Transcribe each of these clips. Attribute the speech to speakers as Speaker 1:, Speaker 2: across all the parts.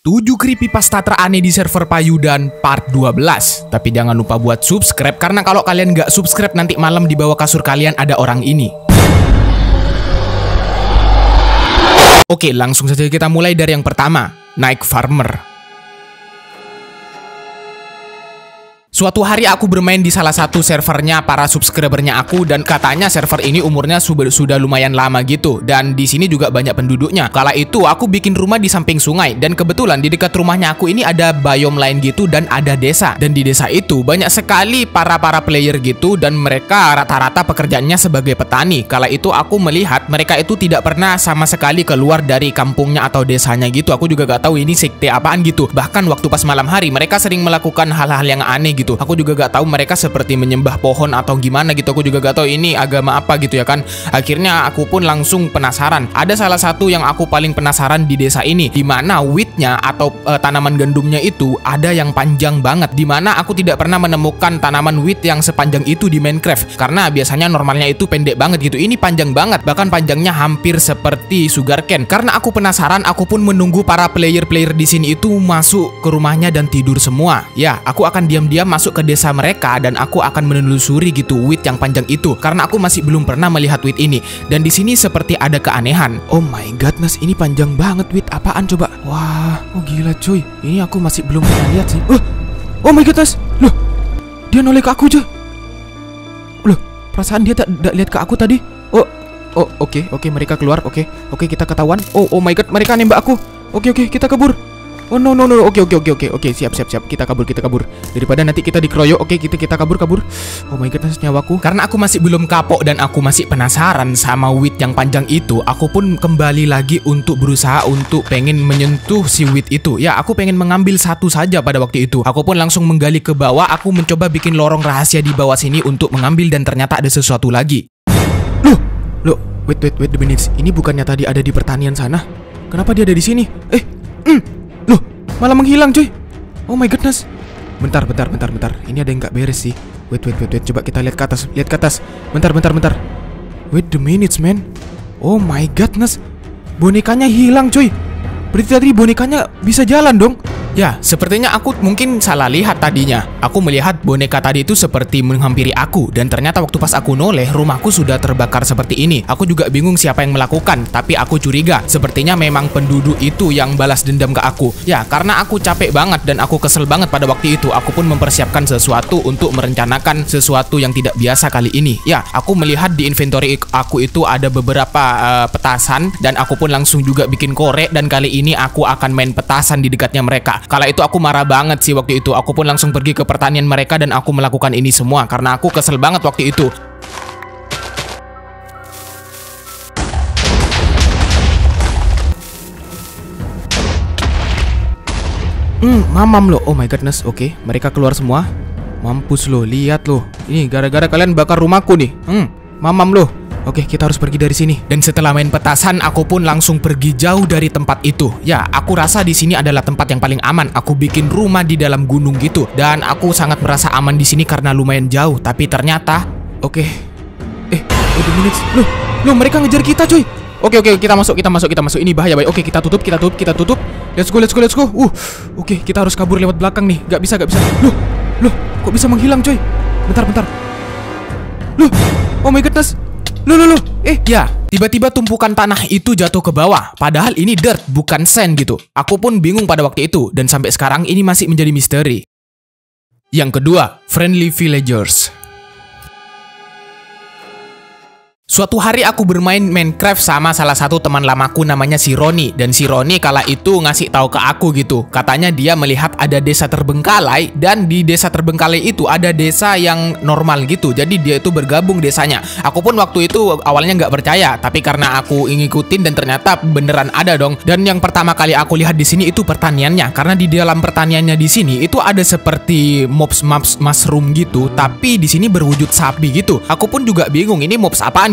Speaker 1: 7 creepypasta teraneh di server Payudan part 12. Tapi jangan lupa buat subscribe, karena kalau kalian nggak subscribe nanti malam di bawah kasur kalian ada orang ini. Oke, langsung saja kita mulai dari yang pertama, Night Farmer. Suatu hari aku bermain di salah satu servernya para subscribernya aku, dan katanya server ini umurnya sudah lumayan lama gitu, dan di sini juga banyak penduduknya. Kala itu aku bikin rumah di samping sungai, dan kebetulan di dekat rumahnya aku ini ada biome lain gitu dan ada desa. Dan di desa itu banyak sekali para player gitu, dan mereka rata-rata pekerjaannya sebagai petani. Kala itu aku melihat mereka itu tidak pernah sama sekali keluar dari kampungnya atau desanya gitu. Aku juga gak tahu ini sekte apaan gitu. Bahkan waktu pas malam hari mereka sering melakukan hal-hal yang aneh gitu. Aku juga gak tahu mereka seperti menyembah pohon atau gimana gitu. Aku juga gak tahu ini agama apa gitu ya kan. Akhirnya aku pun langsung penasaran. Ada salah satu yang aku paling penasaran di desa ini, dimana wheatnya atau tanaman gandumnya itu ada yang panjang banget. Dimana aku tidak pernah menemukan tanaman wheat yang sepanjang itu di Minecraft. Karena biasanya normalnya itu pendek banget gitu. Ini panjang banget, bahkan panjangnya hampir seperti sugarcane. Karena aku penasaran, aku pun menunggu para player-player di sini itu masuk ke rumahnya dan tidur semua. Ya, aku akan diam-diam masuk ke desa mereka dan aku akan menelusuri gitu wheat yang panjang itu, karena aku masih belum pernah melihat wheat ini. Dan di sini seperti ada keanehan. Oh my godness, ini panjang banget. Wheat apaan coba? Wah, oh gila cuy. Ini aku masih belum pernah lihat sih. Oh my godness. Loh, dia noleh ke aku cuy. Loh, perasaan dia tak lihat ke aku tadi. Oke, mereka keluar. Oke, kita ketahuan. Oh my god, mereka nembak aku. Oke, kita kabur. Oh no. Oke, siap. Kita kabur. Daripada nanti kita dikeroyok. Oke, kita kabur. Oh my goodness, nyawaku. Karena aku masih belum kapok dan aku masih penasaran sama wheat yang panjang itu, aku pun kembali lagi untuk berusaha untuk pengen menyentuh si wheat itu. Ya, aku pengen mengambil satu saja pada waktu itu. Aku pun langsung menggali ke bawah. Aku mencoba bikin lorong rahasia di bawah sini untuk mengambil, dan ternyata ada sesuatu lagi. Loh, wait the minutes. Ini bukannya tadi ada di pertanian sana? Kenapa dia ada di sini? Loh, malah menghilang cuy. Oh my goodness. Bentar. Ini ada yang gak beres sih. Wait. Coba kita lihat ke atas. Bentar. Wait the minutes, man. Oh my goodness. Bonekanya hilang cuy. Berarti tadi bonekanya bisa jalan dong. Ya, sepertinya aku mungkin salah lihat tadinya. Aku melihat boneka tadi itu seperti menghampiri aku, dan ternyata waktu pas aku noleh, rumahku sudah terbakar seperti ini. Aku juga bingung siapa yang melakukan, tapi aku curiga sepertinya memang penduduk itu yang balas dendam ke aku. Ya, karena aku capek banget dan aku kesel banget pada waktu itu. Aku pun mempersiapkan sesuatu untuk merencanakan sesuatu yang tidak biasa kali ini. Ya, aku melihat di inventory aku itu ada beberapa petasan, dan aku pun langsung juga bikin korek, dan kali ini aku akan main petasan di dekatnya mereka. Kala itu aku marah banget sih waktu itu. Aku pun langsung pergi ke pertanian mereka dan aku melakukan ini semua karena aku kesel banget waktu itu. Mamam lo. Oh my goodness. Oke, mereka keluar semua. Mampus lo, lihat lo. Ini gara-gara kalian bakar rumahku nih. Mamam lo. Oke, kita harus pergi dari sini. Dan setelah main petasan, aku pun langsung pergi jauh dari tempat itu. Ya, aku rasa di sini adalah tempat yang paling aman. Aku bikin rumah di dalam gunung gitu, dan aku sangat merasa aman di sini karena lumayan jauh. Tapi ternyata, wait a minute. Loh, mereka ngejar kita, cuy. Oke, kita masuk. Ini bahaya. Oke, kita tutup. Let's go. Oke, kita harus kabur lewat belakang nih. Gak bisa. Loh, kok bisa menghilang, cuy? Bentar. Loh, oh my goodness. Loh. Ya, tiba-tiba tumpukan tanah itu jatuh ke bawah. Padahal ini dirt, bukan sand gitu. Aku pun bingung pada waktu itu, dan sampai sekarang ini masih menjadi misteri. Yang kedua, Friendly Villagers. Suatu hari aku bermain Minecraft sama salah satu teman lamaku namanya si Roni. Dan si Roni kala itu ngasih tahu ke aku gitu. Katanya dia melihat ada desa terbengkalai, dan di desa terbengkalai itu ada desa yang normal gitu. Jadi dia itu bergabung desanya. Aku pun waktu itu awalnya nggak percaya, tapi karena aku ngikutin dan ternyata beneran ada dong. Dan yang pertama kali aku lihat di sini itu pertaniannya. Karena di dalam pertaniannya di sini itu ada seperti mobs mushroom gitu, tapi di sini berwujud sapi gitu. Aku pun juga bingung ini mobs apaan gitu.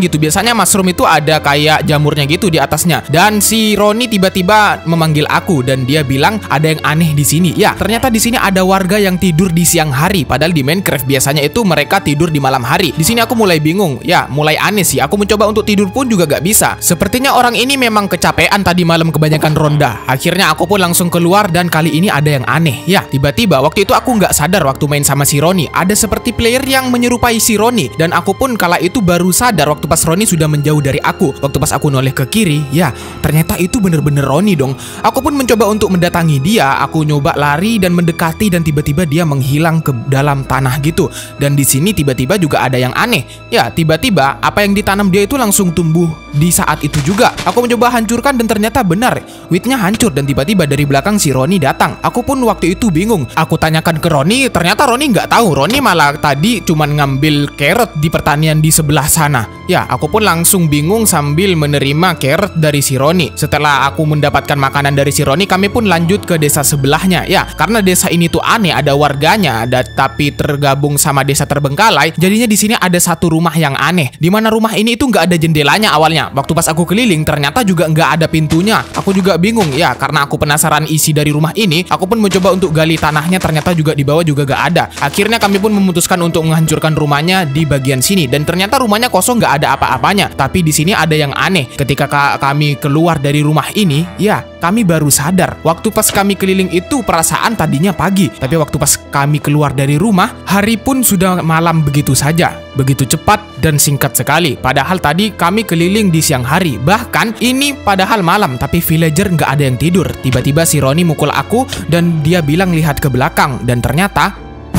Speaker 1: gitu. Biasanya mushroom itu ada kayak jamurnya gitu di atasnya. Dan si Roni tiba-tiba memanggil aku dan dia bilang ada yang aneh di sini. Ya, ternyata di sini ada warga yang tidur di siang hari, padahal di Minecraft biasanya itu mereka tidur di malam hari. Di sini aku mulai bingung. Ya, mulai aneh sih. Aku mencoba untuk tidur pun juga gak bisa. Sepertinya orang ini memang kecapean tadi malam kebanyakan ronda. Akhirnya aku pun langsung keluar dan kali ini ada yang aneh. Ya, tiba-tiba waktu itu aku nggak sadar waktu main sama si Roni. Ada seperti player yang menyerupai si Roni. Dan aku pun kala itu baru sadar waktu pas Roni sudah menjauh dari aku. Waktu pas aku noleh ke kiri, ya ternyata itu bener-bener Roni dong. Aku pun mencoba untuk mendatangi dia. Aku nyoba lari dan mendekati dan tiba-tiba dia menghilang ke dalam tanah gitu. Dan di sini tiba-tiba juga ada yang aneh. Ya, tiba-tiba apa yang ditanam dia itu langsung tumbuh di saat itu juga. Aku mencoba hancurkan dan ternyata benar. Wheatnya hancur dan tiba-tiba dari belakang si Roni datang. Aku pun waktu itu bingung. Aku tanyakan ke Roni, ternyata Roni nggak tahu. Roni malah tadi cuman ngambil carrot di pertanian di sebelah sana. Ya, aku pun langsung bingung sambil menerima carrot dari si Roni. Setelah aku mendapatkan makanan dari si Roni, kami pun lanjut ke desa sebelahnya. Ya, karena desa ini tuh aneh, ada warganya, tapi tergabung sama desa terbengkalai. Jadinya di sini ada satu rumah yang aneh. Di mana rumah ini itu nggak ada jendelanya awalnya. Waktu pas aku keliling, ternyata juga nggak ada pintunya. Aku juga bingung ya, karena aku penasaran isi dari rumah ini. Aku pun mencoba untuk gali tanahnya, ternyata juga di bawah juga gak ada. Akhirnya kami pun memutuskan untuk menghancurkan rumahnya di bagian sini. Dan ternyata rumahnya kosong, gak ada apa-apanya. Tapi di sini ada yang aneh. Ketika kami keluar dari rumah ini, ya kami baru sadar. Waktu pas kami keliling itu perasaan tadinya pagi. Tapi waktu pas kami keluar dari rumah, hari pun sudah malam begitu saja. Begitu cepat dan singkat sekali. Padahal tadi kami keliling di siang hari. Bahkan ini padahal malam, tapi villager nggak ada yang tidur. Tiba-tiba si Roni mukul aku dan dia bilang lihat ke belakang. Dan ternyata,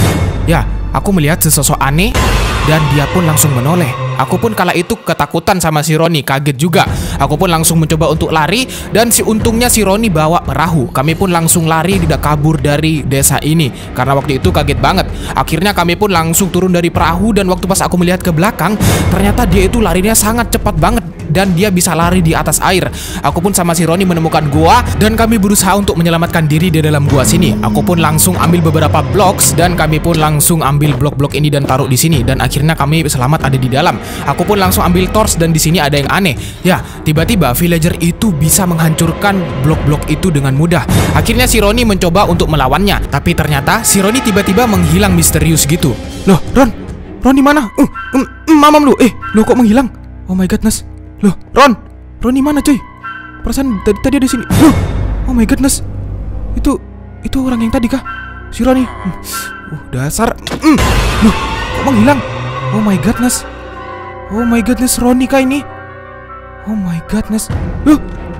Speaker 1: ya aku melihat sesosok aneh dan dia pun langsung menoleh. Aku pun kala itu ketakutan sama si Roni, kaget juga. Aku pun langsung mencoba untuk lari dan untungnya si Roni bawa perahu. Kami pun langsung lari tidak kabur dari desa ini karena waktu itu kaget banget. Akhirnya kami pun langsung turun dari perahu dan waktu pas aku melihat ke belakang, ternyata dia itu larinya sangat cepat banget dan dia bisa lari di atas air. Aku pun sama si Roni menemukan gua dan kami berusaha untuk menyelamatkan diri di dalam gua sini. Aku pun langsung ambil beberapa blocks dan kami pun langsung ambil blok-blok ini dan taruh di sini dan akhirnya kami selamat ada di dalam. Aku pun langsung ambil torch dan di sini ada yang aneh. Ya, tiba-tiba villager itu bisa menghancurkan blok-blok itu dengan mudah. Akhirnya si Roni mencoba untuk melawannya, tapi ternyata si Roni tiba-tiba menghilang misterius gitu. Loh, Ron di mana? Mamam lu. Lo kok menghilang? Oh my goodness. Loh, Ron di mana cuy? Perasaan tadi ada di sini. Loh, oh my goodness. Itu orang yang tadi kah? Si Roni. Dasar. Loh, kok menghilang? Oh my goodness. Oh my goodness, Roni kah ini? Oh my goodness. Loh.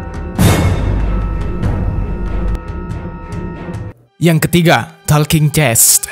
Speaker 1: Yang ketiga, talking chest.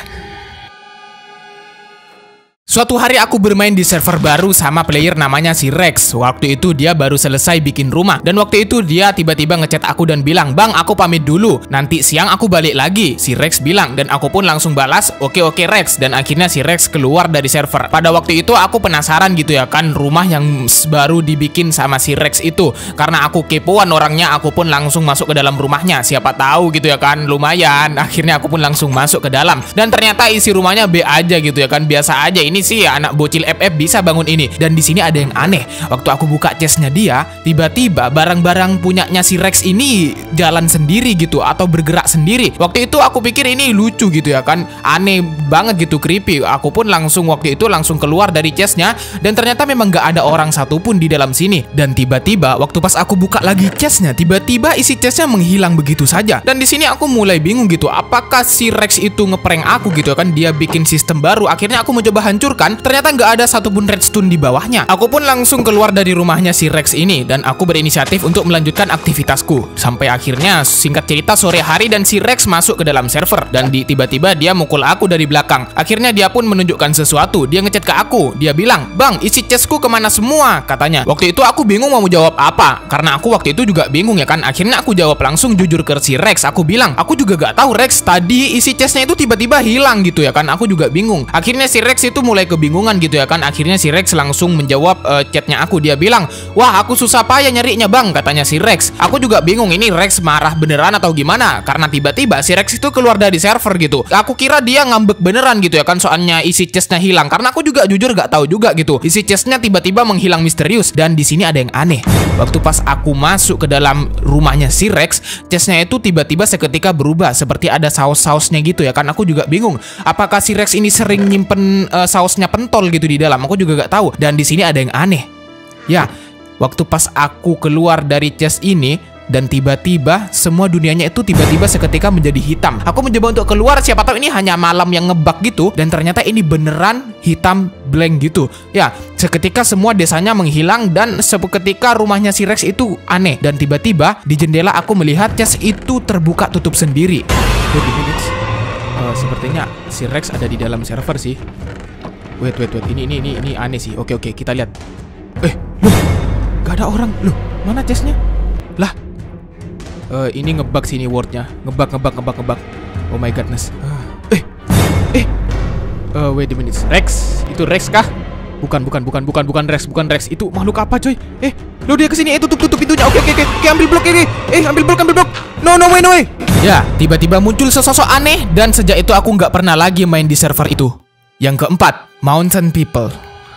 Speaker 1: Suatu hari aku bermain di server baru sama player namanya si Rex. Waktu itu dia baru selesai bikin rumah. Dan waktu itu dia tiba-tiba ngechat aku dan bilang, "Bang, aku pamit dulu. Nanti siang aku balik lagi." Si Rex bilang. Dan aku pun langsung balas, "Oke Rex." Dan akhirnya si Rex keluar dari server. Pada waktu itu aku penasaran gitu ya kan, rumah yang baru dibikin sama si Rex itu. Karena aku kepoan orangnya, aku pun langsung masuk ke dalam rumahnya. Siapa tahu gitu ya kan, lumayan. Akhirnya aku pun langsung masuk ke dalam. Dan ternyata isi rumahnya B aja gitu ya kan, biasa aja. Ini sih ya anak bocil FF bisa bangun ini. Dan di sini ada yang aneh. Waktu aku buka chestnya dia, tiba-tiba barang-barang punyanya si Rex ini jalan sendiri gitu atau bergerak sendiri. Waktu itu aku pikir ini lucu gitu ya kan, aneh banget gitu, creepy. Aku pun langsung waktu itu langsung keluar dari chestnya dan ternyata memang gak ada orang satupun di dalam sini. Dan tiba-tiba waktu pas aku buka lagi chestnya, tiba-tiba isi chestnya menghilang begitu saja. Dan di sini aku mulai bingung gitu, apakah si Rex itu ngeprank aku gitu kan, dia bikin sistem baru. Akhirnya aku mencoba hancurkan. Ternyata nggak ada satupun redstone di bawahnya. Aku pun langsung keluar dari rumahnya si Rex ini dan aku berinisiatif untuk melanjutkan aktivitasku. Sampai akhirnya singkat cerita sore hari dan si Rex masuk ke dalam server dan tiba-tiba dia mukul aku dari belakang. Akhirnya dia pun menunjukkan sesuatu. Dia ngechat ke aku. Dia bilang, "Bang, isi chestku kemana semua?" katanya. Waktu itu aku bingung mau jawab apa karena aku waktu itu juga bingung ya kan. Akhirnya aku jawab langsung jujur ke si Rex. Aku bilang, "Aku juga gak tahu Rex, tadi isi chestnya itu tiba-tiba hilang gitu ya kan." Aku juga bingung. Akhirnya si Rex itu mulai mulai kebingungan gitu ya kan. Akhirnya si Rex langsung menjawab chatnya aku. Dia bilang, wah aku susah payah nyarinya bang, katanya si Rex. Aku juga bingung ini Rex marah beneran atau gimana, karena tiba-tiba si Rex itu keluar dari server gitu. Aku kira dia ngambek beneran gitu ya kan, soalnya isi chestnya hilang. Karena aku juga jujur gak tahu juga gitu, isi chestnya tiba-tiba menghilang misterius. Dan di sini ada yang aneh. Waktu pas aku masuk ke dalam rumahnya si Rex, chestnya itu tiba-tiba seketika berubah seperti ada saus-sausnya gitu ya kan. Aku juga bingung, apakah si Rex ini sering nyimpen sausnya pentol gitu di dalam? Aku juga gak tahu. Dan di sini ada yang aneh. Ya, waktu pas aku keluar dari chest ini dan tiba-tiba semua dunianya itu tiba-tiba seketika menjadi hitam. Aku mencoba untuk keluar, siapa tahu ini hanya malam yang ngebug gitu, dan ternyata ini beneran hitam blank gitu. Ya, seketika semua desanya menghilang dan seketika rumahnya si Rex itu aneh. Dan tiba-tiba di jendela aku melihat chest itu terbuka tutup sendiri. Sepertinya si Rex ada di dalam server sih. Wait, ini aneh sih. Oke, kita lihat. Loh, gak ada orang. Loh, mana chestnya? Lah, ini ngebug sini wordnya. Ngebug. Oh my godness. Wait a minute. Rex, itu Rex kah? Bukan Rex. Itu makhluk apa coy? Lo dia kesini. Tutup pintunya. Oke, ambil blok ini. Ambil blok. No way. Ya, tiba-tiba muncul sesosok aneh dan sejak itu aku nggak pernah lagi main di server itu. Yang keempat, Mountain People.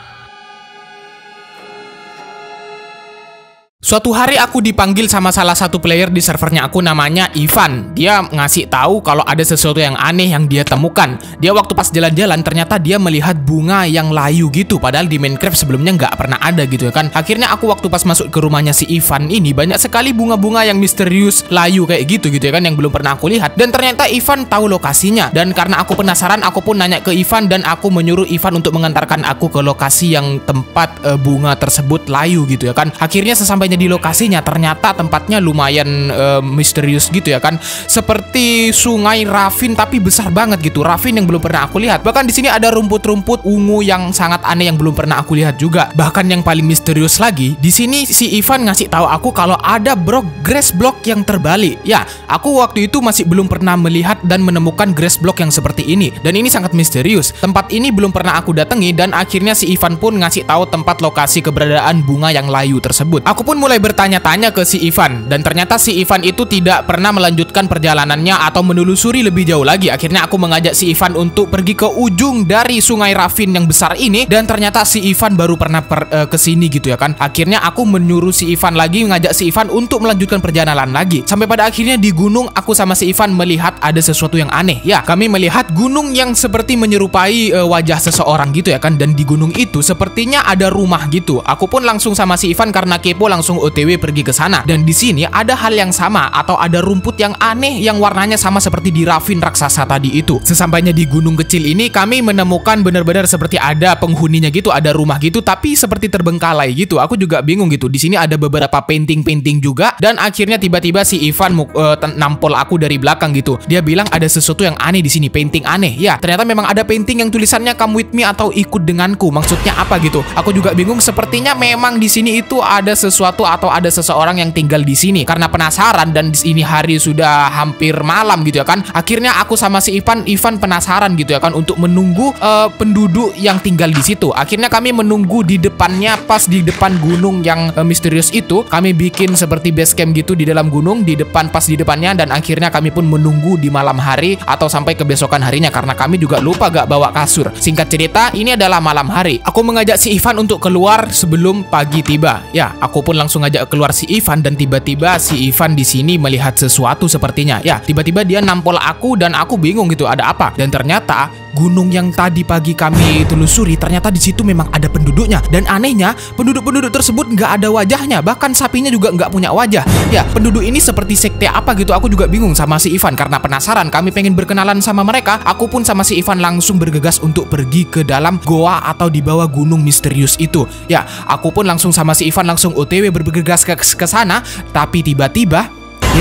Speaker 1: Suatu hari aku dipanggil sama salah satu player di servernya aku, namanya Ivan. Dia ngasih tahu kalau ada sesuatu yang aneh yang dia temukan. Dia waktu pas jalan-jalan ternyata dia melihat bunga yang layu gitu, padahal di Minecraft sebelumnya nggak pernah ada gitu ya kan. Akhirnya aku waktu pas masuk ke rumahnya si Ivan ini, banyak sekali bunga-bunga yang misterius layu kayak gitu ya kan, yang belum pernah aku lihat. Dan ternyata Ivan tahu lokasinya. Dan karena aku penasaran, aku pun nanya ke Ivan dan aku menyuruh Ivan untuk mengantarkan aku ke lokasi yang tempat bunga tersebut layu gitu ya kan. Akhirnya sesampainya di lokasinya, ternyata tempatnya lumayan misterius gitu ya kan, seperti sungai ravin tapi besar banget gitu, ravin yang belum pernah aku lihat. Bahkan di sini ada rumput-rumput ungu yang sangat aneh yang belum pernah aku lihat juga. Bahkan yang paling misterius lagi, di sini si Ivan ngasih tahu aku kalau ada grass block yang terbalik. Ya, aku waktu itu masih belum pernah melihat dan menemukan grass block yang seperti ini, dan ini sangat misterius. Tempat ini belum pernah aku datangi, dan akhirnya si Ivan pun ngasih tahu tempat lokasi keberadaan bunga yang layu tersebut. Aku pun mulai bertanya-tanya ke si Ivan, dan ternyata si Ivan itu tidak pernah melanjutkan perjalanannya atau menelusuri lebih jauh lagi. Akhirnya aku mengajak si Ivan untuk pergi ke ujung dari sungai ravin yang besar ini, dan ternyata si Ivan baru pernah ke sini gitu ya kan. Akhirnya aku menyuruh si Ivan lagi, mengajak si Ivan untuk melanjutkan perjalanan lagi. Sampai pada akhirnya di gunung aku sama si Ivan melihat ada sesuatu yang aneh. Ya, kami melihat gunung yang seperti menyerupai wajah seseorang gitu ya kan, dan di gunung itu sepertinya ada rumah gitu. Aku pun langsung sama si Ivan karena kepo langsung OTW pergi ke sana. Dan di sini ada hal yang sama, atau ada rumput yang aneh yang warnanya sama seperti di ravin raksasa tadi itu. Sesampainya di gunung kecil ini, kami menemukan benar-benar seperti ada penghuninya gitu, ada rumah gitu, tapi seperti terbengkalai gitu. Aku juga bingung gitu. Di sini ada beberapa painting juga, dan akhirnya tiba-tiba si Ivan nampol aku dari belakang gitu. Dia bilang ada sesuatu yang aneh di sini, painting aneh. Ya, ternyata memang ada painting yang tulisannya "Come with me" atau "Ikut denganku". Maksudnya apa gitu? Aku juga bingung. Sepertinya memang di sini itu ada sesuatu atau ada seseorang yang tinggal di sini. Karena penasaran dan ini hari sudah hampir malam gitu ya kan. Akhirnya aku sama si Ivan penasaran gitu ya kan untuk menunggu penduduk yang tinggal di situ. Akhirnya kami menunggu di depannya, pas di depan gunung yang misterius itu. Kami bikin seperti base camp gitu di dalam gunung, di depan, pas di depannya, dan akhirnya kami pun menunggu di malam hari atau sampai kebesokan harinya karena kami juga lupa gak bawa kasur. Singkat cerita, ini adalah malam hari. Aku mengajak si Ivan untuk keluar sebelum pagi tiba. Ya, aku pun langsung ngajak keluar si Ivan, dan tiba-tiba si Ivan di sini melihat sesuatu sepertinya. Ya, tiba-tiba dia nampol aku dan aku bingung gitu, ada apa? Dan ternyata gunung yang tadi pagi kami telusuri, ternyata di situ memang ada penduduknya. Dan anehnya, penduduk-penduduk tersebut nggak ada wajahnya, bahkan sapinya juga nggak punya wajah. Ya, penduduk ini seperti sekte apa gitu. Aku juga bingung sama si Ivan karena penasaran. Kami pengen berkenalan sama mereka. Aku pun sama si Ivan langsung bergegas untuk pergi ke dalam goa atau di bawah gunung misterius itu. Ya, aku pun langsung sama si Ivan langsung OTW bergegas ke sana. Tapi tiba-tiba, ya,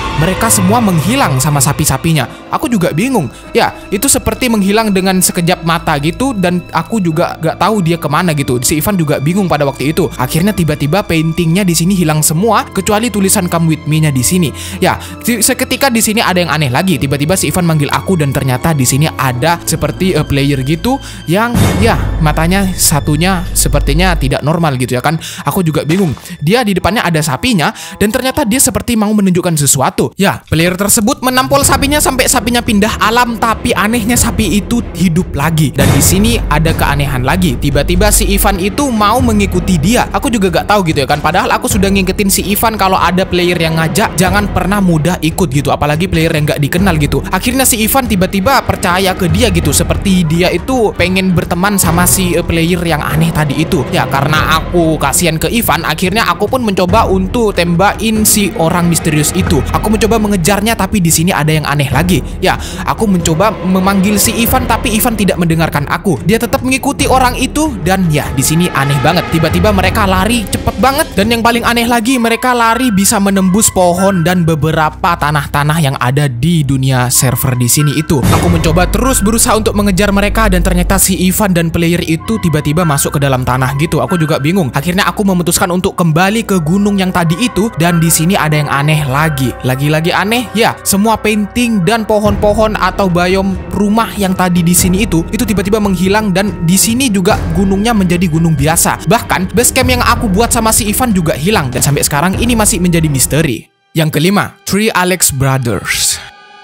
Speaker 1: mereka semua menghilang sama sapi-sapinya. Aku juga bingung. Ya, itu seperti menghilang dengan sekejap mata gitu, dan aku juga gak tahu dia kemana gitu. Si Ivan juga bingung pada waktu itu. Akhirnya tiba-tiba paintingnya di sini hilang semua, kecuali tulisan "Come with me"-nya di sini. Ya, seketika di sini ada yang aneh lagi. Tiba-tiba si Ivan manggil aku, dan ternyata di sini ada seperti player gitu yang ya matanya satunya sepertinya tidak normal gitu ya kan. Aku juga bingung. Dia di depannya ada sapinya, dan ternyata dia seperti mau menunjukkan sesuatu. Ya, player tersebut menampol sapinya sampai sapinya pindah alam, tapi anehnya sapi itu hidup lagi. Dan di sini ada keanehan lagi. Tiba-tiba si Ivan itu mau mengikuti dia. Aku juga gak tahu gitu ya kan. Padahal aku sudah ngingetin si Ivan kalau ada player yang ngajak jangan pernah mudah ikut gitu, apalagi player yang gak dikenal gitu. Akhirnya si Ivan tiba-tiba percaya ke dia gitu, seperti dia itu pengen berteman sama si player yang aneh tadi itu. Ya, karena aku kasihan ke Ivan, akhirnya aku pun mencoba untuk tembakin si orang misterius itu. Aku mencoba mengejarnya, tapi di sini ada yang aneh lagi. Ya, aku mencoba memanggil si Ivan, tapi Ivan tidak mendengarkan aku. Dia tetap mengikuti orang itu, dan ya di sini aneh banget. Tiba-tiba mereka lari cepet banget, dan yang paling aneh lagi, mereka lari bisa menembus pohon dan beberapa tanah-tanah yang ada di dunia server di sini itu. Aku mencoba terus berusaha untuk mengejar mereka, dan ternyata si Ivan dan player itu tiba-tiba masuk ke dalam tanah gitu. Aku juga bingung. Akhirnya aku memutuskan untuk kembali ke gunung yang tadi itu, dan di sini ada yang aneh lagi. Lagi-lagi aneh, ya. Semua painting dan pohon-pohon atau biome rumah yang tadi di sini itu tiba-tiba menghilang, dan di sini juga gunungnya menjadi gunung biasa. Bahkan base camp yang aku buat sama si Ivan juga hilang, dan sampai sekarang ini masih menjadi misteri. Yang kelima, Three Alex Brothers.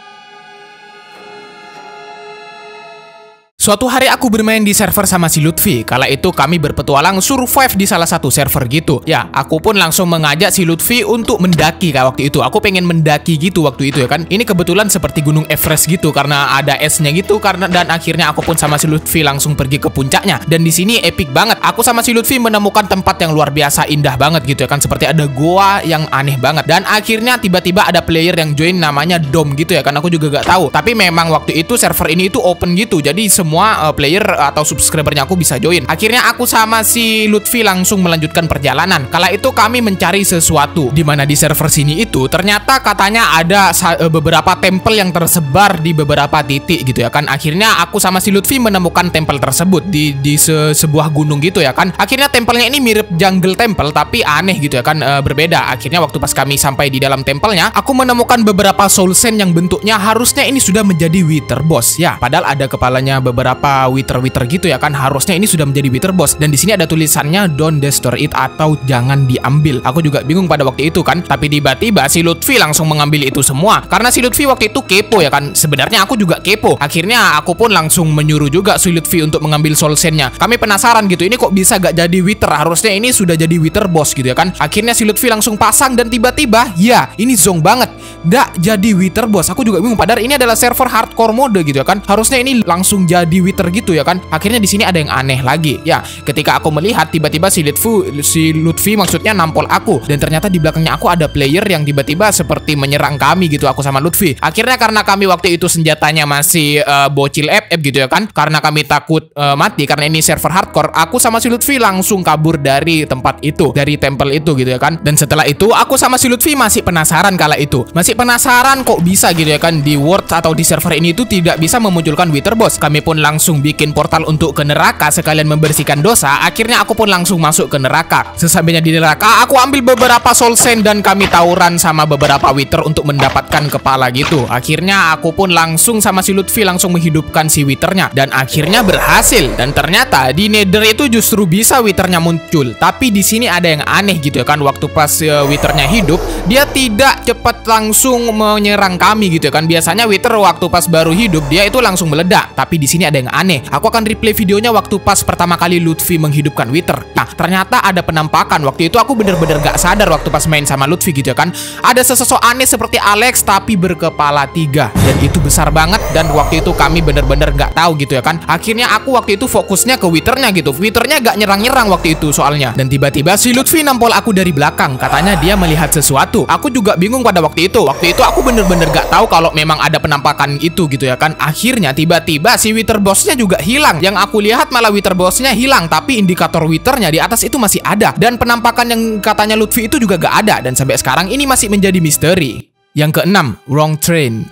Speaker 1: Suatu hari aku bermain di server sama si Lutfi. Kala itu kami berpetualang survive di salah satu server gitu. Ya, aku pun langsung mengajak si Lutfi untuk mendaki kayak waktu itu. Aku pengen mendaki gitu waktu itu ya kan. Ini kebetulan seperti gunung Everest gitu karena ada esnya gitu, dan akhirnya aku pun sama si Lutfi langsung pergi ke puncaknya. Dan di sini epic banget. Aku sama si Lutfi menemukan tempat yang luar biasa indah banget gitu ya kan. Seperti ada goa yang aneh banget. Dan akhirnya tiba-tiba ada player yang join namanya Dom gitu ya kan. Aku juga gak tahu. Tapi memang waktu itu server ini itu open gitu. Jadi semua player atau subscribernya aku bisa join. Akhirnya aku sama si Lutfi langsung melanjutkan perjalanan. Kala itu kami mencari sesuatu, dimana di server sini itu ternyata katanya ada beberapa tempel yang tersebar di beberapa titik gitu ya kan. Akhirnya aku sama si Lutfi menemukan tempel tersebut di sebuah gunung gitu ya kan. Akhirnya tempelnya ini mirip jungle temple tapi aneh gitu ya kan, berbeda. Akhirnya waktu pas kami sampai di dalam tempelnya, aku menemukan beberapa soul sand yang bentuknya harusnya ini sudah menjadi wither boss ya. Padahal ada kepalanya beberapa wither gitu ya kan, harusnya ini sudah menjadi wither boss. Dan di sini ada tulisannya don't destroy it atau jangan diambil. Aku juga bingung pada waktu itu kan, tapi tiba-tiba si Lutfi langsung mengambil itu semua. Karena si Lutfi waktu itu kepo ya kan. Sebenarnya aku juga kepo. Akhirnya aku pun langsung menyuruh juga si Lutfi untuk mengambil soul sand-nya. Kami penasaran gitu, ini kok bisa gak jadi wither? Harusnya ini sudah jadi wither boss gitu ya kan. Akhirnya si Lutfi langsung pasang, dan tiba-tiba ya ini zong banget, gak jadi wither boss. Aku juga bingung, padahal ini adalah server hardcore mode gitu ya kan. Harusnya ini langsung jadi wither gitu ya kan. Akhirnya di sini ada yang aneh lagi. Ya, ketika aku melihat tiba-tiba si Lutfi maksudnya nampol aku, dan ternyata di belakangnya aku ada player yang tiba-tiba seperti menyerang kami gitu, aku sama Lutfi. Akhirnya karena kami waktu itu senjatanya masih bocil FF gitu ya kan, karena kami takut mati karena ini server hardcore, aku sama si Lutfi langsung kabur dari tempat itu, dari temple itu gitu ya kan. Dan setelah itu aku sama si Lutfi masih penasaran kala itu. Masih penasaran kok bisa gitu ya kan, di world atau di server ini itu tidak bisa memunculkan wither boss. Kami pun langsung bikin portal untuk ke neraka sekalian membersihkan dosa. Akhirnya aku pun langsung masuk ke neraka. Sesampainya di neraka, aku ambil beberapa soul sand dan kami tawuran sama beberapa wither untuk mendapatkan kepala gitu. Akhirnya aku pun langsung sama si Lutfi langsung menghidupkan si withernya, dan akhirnya berhasil. Dan ternyata di nether itu justru bisa withernya muncul. Tapi di sini ada yang aneh gitu ya kan. Waktu pas withernya hidup, dia tidak cepat langsung menyerang kami gitu ya kan. Biasanya wither waktu pas baru hidup dia itu langsung meledak. Tapi di sini ada yang aneh. Aku akan replay videonya waktu pas pertama kali Lutfi menghidupkan wither. Nah, ternyata ada penampakan. Waktu itu aku bener-bener gak sadar waktu pas main sama Lutfi gitu ya kan. Ada sesosok aneh seperti Alex tapi berkepala 3, dan itu besar banget. Dan waktu itu kami bener-bener gak tahu gitu ya kan. Akhirnya aku waktu itu fokusnya ke withernya gitu. Withernya gak nyerang-nyerang waktu itu soalnya. Dan tiba-tiba si Lutfi nampol aku dari belakang. Katanya dia melihat sesuatu. Aku juga bingung pada waktu itu. Waktu itu aku bener-bener gak tahu kalau memang ada penampakan itu gitu ya kan. Akhirnya tiba-tiba si wither bossnya juga hilang. Yang aku lihat malah wither bossnya hilang, tapi indikator withernya di atas itu masih ada. Dan penampakan yang katanya Lutfi itu juga gak ada. Dan sampai sekarang ini masih menjadi misteri. Yang keenam, wrong trend.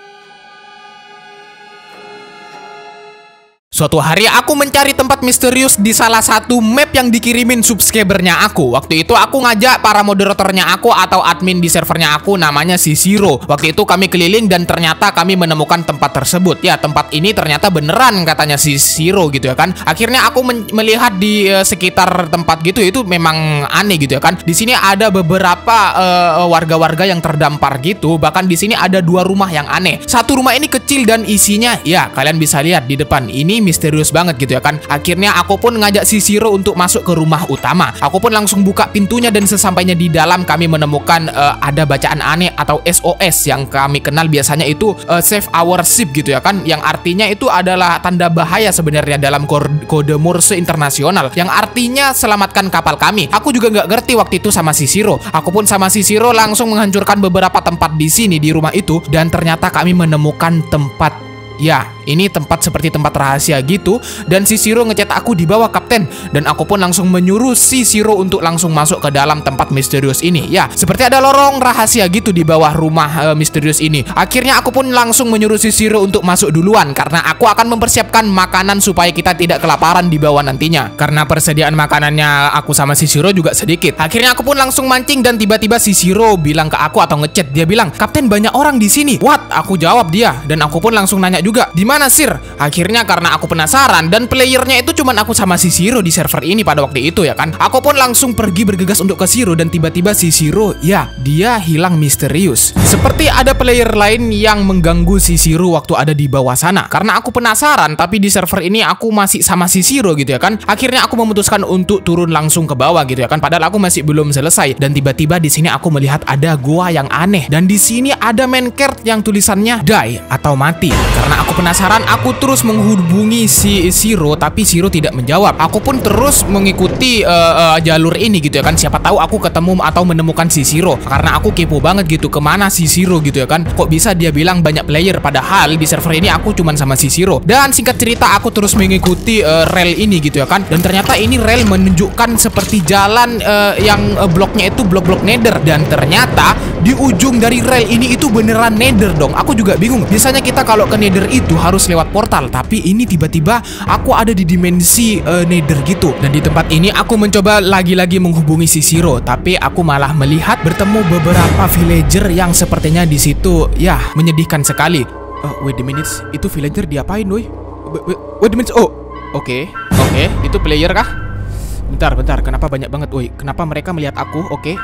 Speaker 1: Suatu hari aku mencari tempat misterius di salah satu map yang dikirimin subscribernya aku. Waktu itu aku ngajak para moderatornya aku atau admin di servernya aku, namanya si Zero. Waktu itu kami keliling dan ternyata kami menemukan tempat tersebut. Ya, tempat ini ternyata beneran katanya si Zero gitu ya kan. Akhirnya aku melihat di sekitar tempat gitu, itu memang aneh gitu ya kan. Di sini ada beberapa warga-warga yang terdampar gitu. Bahkan di sini ada 2 rumah yang aneh. Satu rumah ini kecil dan isinya, ya kalian bisa lihat di depan ini misterius banget gitu ya kan. Akhirnya aku pun ngajak si Zero untuk masuk ke rumah utama. Aku pun langsung buka pintunya dan sesampainya di dalam kami menemukan ada bacaan aneh atau SOS yang kami kenal biasanya itu save our ship gitu ya kan. Yang artinya itu adalah tanda bahaya sebenarnya dalam kode Morse internasional, yang artinya selamatkan kapal kami. Aku juga nggak ngerti waktu itu sama si Zero. Aku pun sama si Zero langsung menghancurkan beberapa tempat di sini di rumah itu, dan ternyata kami menemukan tempat. Ya, ini tempat seperti tempat rahasia gitu. Dan si Zero ngechat aku di bawah, Kapten. Dan aku pun langsung menyuruh si Zero untuk langsung masuk ke dalam tempat misterius ini. Ya, seperti ada lorong rahasia gitu di bawah rumah misterius ini. Akhirnya aku pun langsung menyuruh si Zero untuk masuk duluan, karena aku akan mempersiapkan makanan supaya kita tidak kelaparan di bawah nantinya. Karena persediaan makanannya aku sama si Zero juga sedikit. Akhirnya aku pun langsung mancing dan tiba-tiba si Zero bilang ke aku atau ngechat. Dia bilang, "Kapten, banyak orang di sini." "What?" Aku jawab dia. Dan aku pun langsung nanya juga, "Di mana, Sir?" Akhirnya karena aku penasaran dan playernya itu cuman aku sama si Zero di server ini pada waktu itu ya kan. Aku pun langsung pergi bergegas untuk ke Zero dan tiba-tiba si Zero, ya, dia hilang misterius. Seperti ada player lain yang mengganggu si Zero waktu ada di bawah sana. Karena aku penasaran, tapi di server ini aku masih sama si Zero gitu ya kan. Akhirnya aku memutuskan untuk turun langsung ke bawah gitu ya kan. Padahal aku masih belum selesai, dan tiba-tiba di sini aku melihat ada gua yang aneh, dan di sini ada main card yang tulisannya die atau mati. Karena aku penasaran, aku terus menghubungi si Zero, tapi Zero tidak menjawab. Aku pun terus mengikuti jalur ini gitu ya kan. Siapa tahu aku ketemu atau menemukan si Zero, karena aku kepo banget gitu kemana si Zero gitu ya kan. Kok bisa dia bilang banyak player, padahal di server ini aku cuman sama si Zero. Dan singkat cerita, aku terus mengikuti rel ini gitu ya kan. Dan ternyata ini rel menunjukkan seperti jalan yang bloknya itu blok-blok nether. Dan ternyata di ujung dari rel ini itu beneran nether dong. Aku juga bingung. Biasanya kita kalau ke nether itu harus lewat portal, tapi ini tiba-tiba aku ada di dimensi nether gitu. Dan di tempat ini aku mencoba lagi-lagi menghubungi si Zero, tapi aku malah melihat bertemu beberapa villager yang sepertinya di situ ya menyedihkan sekali. Wait a minute, itu villager diapain, woi? Wait a minute, oh, oke, itu player kah? Bentar, kenapa banyak banget, woi? Kenapa mereka melihat aku? Oke,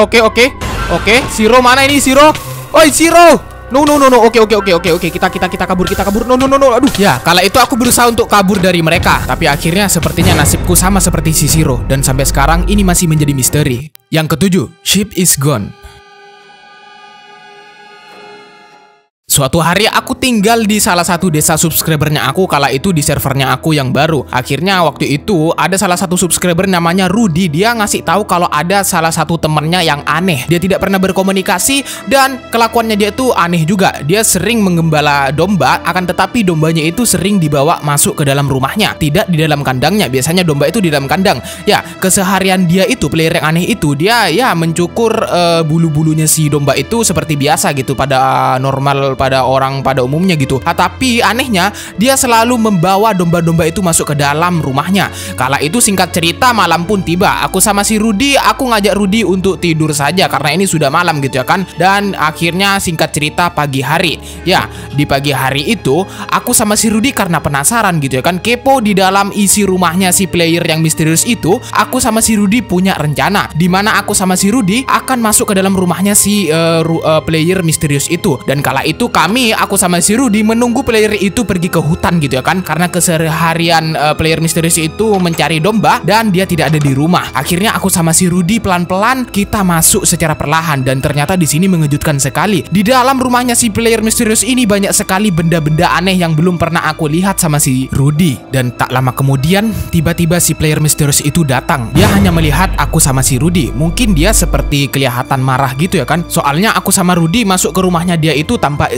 Speaker 1: Zero mana ini, Zero? Oi, Zero! No, oke, kita kabur, no, aduh. Ya, kala itu aku berusaha untuk kabur dari mereka, tapi akhirnya sepertinya nasibku sama seperti si Zero, dan sampai sekarang ini masih menjadi misteri. Yang ketujuh, ship is gone. Suatu hari aku tinggal di salah satu desa subscribernya aku, kala itu di servernya aku yang baru. Akhirnya waktu itu ada salah satu subscriber namanya Rudy. Dia ngasih tahu kalau ada salah satu temennya yang aneh. Dia tidak pernah berkomunikasi dan kelakuannya dia itu aneh juga. Dia sering menggembala domba, akan tetapi dombanya itu sering dibawa masuk ke dalam rumahnya, tidak di dalam kandangnya. Biasanya domba itu di dalam kandang. Ya, keseharian dia itu, player yang aneh itu, dia ya mencukur bulu-bulunya si domba itu seperti biasa gitu pada normal, pada orang pada umumnya gitu. Tapi anehnya dia selalu membawa domba-domba itu masuk ke dalam rumahnya. Kala itu singkat cerita malam pun tiba. Aku sama si Rudy, aku ngajak Rudy untuk tidur saja karena ini sudah malam gitu ya kan. Dan akhirnya singkat cerita pagi hari. Ya, di pagi hari itu aku sama si Rudy karena penasaran gitu ya kan, kepo di dalam isi rumahnya si player yang misterius itu. Aku sama si Rudy punya rencana di mana aku sama si Rudy akan masuk ke dalam rumahnya si player misterius itu. Dan kala itu aku sama si Rudy menunggu player itu pergi ke hutan gitu ya kan, karena keseharian player misterius itu mencari domba dan dia tidak ada di rumah. Akhirnya aku sama si Rudy pelan-pelan kita masuk secara perlahan, dan ternyata di sini mengejutkan sekali. Di dalam rumahnya si player misterius ini banyak sekali benda-benda aneh yang belum pernah aku lihat sama si Rudy. Dan tak lama kemudian tiba-tiba si player misterius itu datang. Dia hanya melihat aku sama si Rudy. Mungkin dia seperti kelihatan marah gitu ya kan. Soalnya aku sama Rudy masuk ke rumahnya dia itu tanpa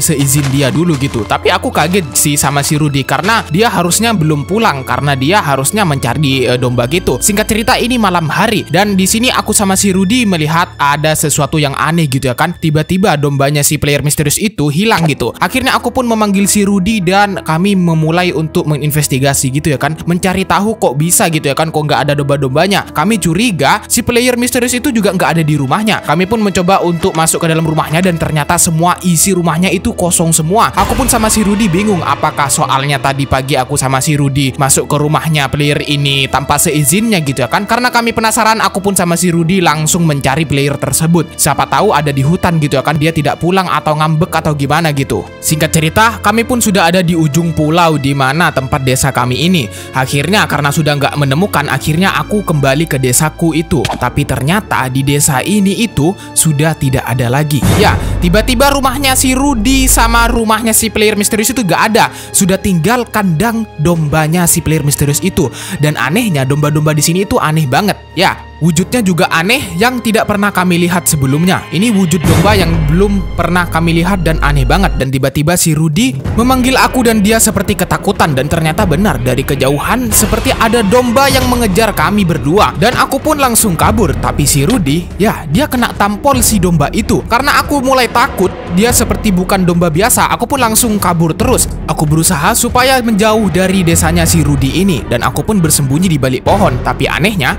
Speaker 1: seizin dia dulu gitu. Tapi aku kaget sih sama si Rudy karena dia harusnya belum pulang karena dia harusnya mencari domba gitu. Singkat cerita ini malam hari dan di sini aku sama si Rudy melihat ada sesuatu yang aneh gitu ya kan. Tiba-tiba dombanya si player misterius itu hilang gitu. Akhirnya aku pun memanggil si Rudy dan kami memulai untuk menginvestigasi gitu ya kan, mencari tahu kok bisa gitu ya kan, kok nggak ada domba-dombanya. Kami curiga si player misterius itu juga nggak ada di rumahnya. Kami pun mencoba untuk masuk ke dalam rumahnya dan ternyata semua isi rumahnya itu kosong semua. Aku pun sama si Rudy bingung apakah soalnya tadi pagi aku sama si Rudy masuk ke rumahnya player ini tanpa seizinnya gitu ya kan. Karena kami penasaran, aku pun sama si Rudy langsung mencari player tersebut. Siapa tahu ada di hutan gitu ya kan, dia tidak pulang atau ngambek atau gimana gitu. Singkat cerita, kami pun sudah ada di ujung pulau di mana tempat desa kami ini. Akhirnya karena sudah nggak menemukan, akhirnya aku kembali ke desaku itu. Tapi ternyata di desa ini itu sudah tidak ada lagi. Ya, tiba-tiba rumahnya si Rudy sama rumahnya si player misterius itu gak ada. Sudah tinggal kandang dombanya si player misterius itu. Dan anehnya domba-domba di sini itu aneh banget. Ya, wujudnya juga aneh yang tidak pernah kami lihat sebelumnya. Ini wujud domba yang belum pernah kami lihat dan aneh banget. Dan tiba-tiba si Rudy memanggil aku dan dia seperti ketakutan. Dan ternyata benar, dari kejauhan seperti ada domba yang mengejar kami berdua. Dan aku pun langsung kabur. Tapi si Rudy, ya dia kena tampol si domba itu. Karena aku mulai takut, dia seperti bukan domba biasa. Aku pun langsung kabur terus. Aku berusaha supaya menjauh dari desanya si Rudy ini. Dan aku pun bersembunyi di balik pohon. Tapi anehnya,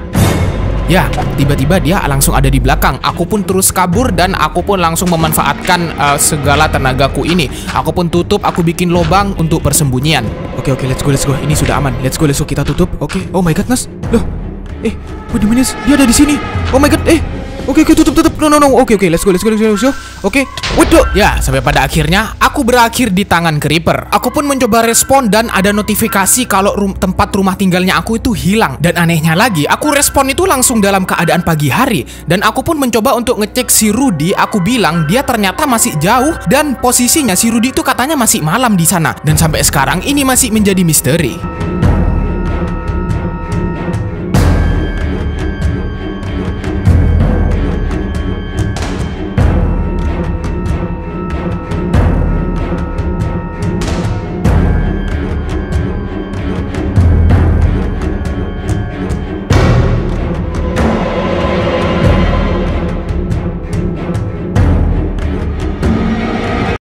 Speaker 1: ya, tiba-tiba dia langsung ada di belakang. Aku pun terus kabur dan aku pun langsung memanfaatkan segala tenagaku ini. Aku pun tutup, aku bikin lubang untuk persembunyian. Oke, let's go. Ini sudah aman. Let's go, kita tutup. Oke. Oh my goodness. Loh. Wait a minute. Dia ada di sini. Oh my god. Oke, tutup. No. Oke, let's go. Oke. Waduh. Ya, sampai pada akhirnya aku berakhir di tangan Creeper. Aku pun mencoba respon dan ada notifikasi kalau tempat rumah tinggalnya aku itu hilang. Dan anehnya lagi, aku respon itu langsung dalam keadaan pagi hari. Dan aku pun mencoba untuk ngecek si Rudy. Aku bilang dia ternyata masih jauh dan posisinya si Rudy itu katanya masih malam di sana. Dan sampai sekarang ini masih menjadi misteri.